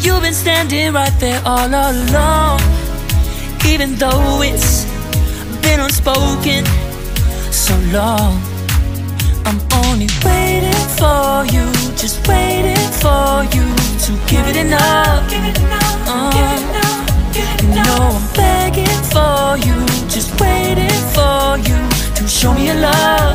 You've been standing right there all along, even though it's been unspoken so long. I'm only waiting for you, just waiting for you to give it enough. You know I'm begging for you, just waiting for you to show me your love.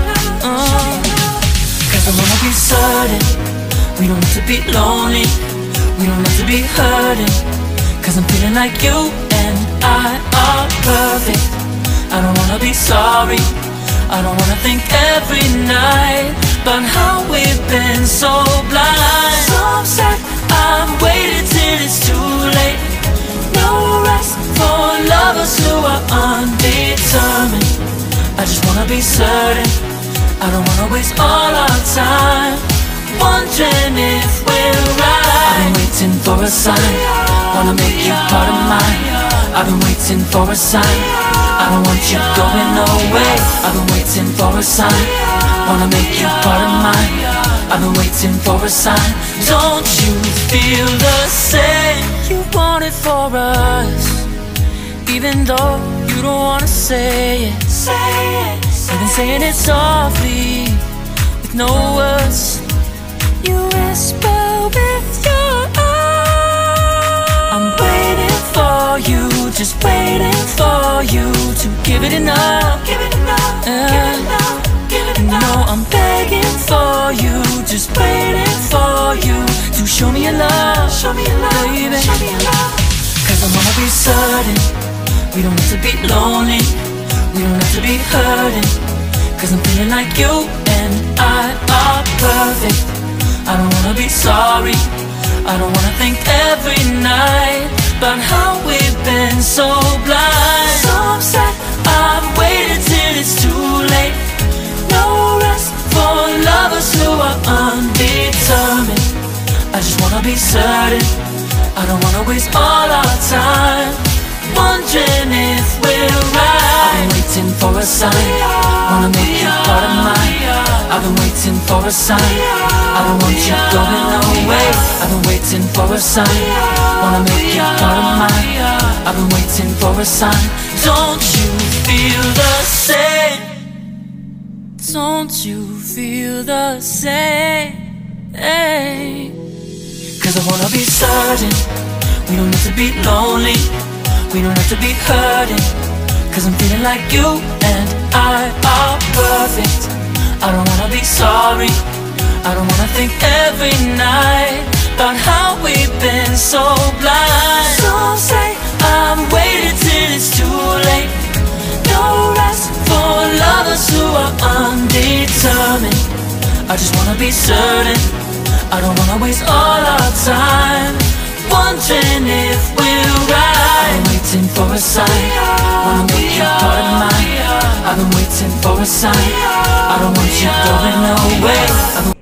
Cause I wanna be certain we don't have to be lonely, we don't have to be hurting. Cause I'm feeling like you and I are perfect. I don't wanna be sorry, I don't wanna think every night about how we've been so blind. So upset, I've waited till it's too late. No rest for lovers who are undetermined. I just wanna be certain, I don't wanna waste all our time wondering if we're right. I've been waiting for a sign, wanna make you part of mine. I've been waiting for a sign, I don't want you going away. I've been waiting for a sign, wanna make you part of mine. I've been waiting for a sign. Don't you feel the same? You want it for us, even though you don't wanna say it. You've been saying it softly, with no words. You whisper with your eyes. I'm waiting for you, just waiting for you to give it enough. You know I'm begging for you, just waiting for you to show me your love, baby. Cause I wanna be certain we don't have to be lonely, we don't have to be hurting. Cause I'm feeling like you and I are perfect. I don't wanna be sorry, I don't wanna think every night about how we've been so blind. So upset, I've waited till it's too late. No rest for lovers who are undetermined. I just wanna be certain, I don't wanna waste all our time wondering if we're right. I've been waiting for a sign, wanna make you part of mine. I've been waiting for a sign, I don't want you going away. I've been waiting for a sign, wanna make you part of mine. I've been waiting for a sign. Don't you feel the same? Don't you feel the same? Cause I wanna be certain we don't have to be lonely, we don't have to be hurting. Cause I'm feeling like you and I are perfect. I don't wanna be sorry, I don't wanna think every night about how we've been so blind. Some say I've waited till it's too late. No rest for lovers who are undetermined. I just wanna be certain, I don't wanna waste all our time wondering if we're right. I've been waiting for a sign, wanna make you part of mine. I've been waiting for a sign, I don't want you going away.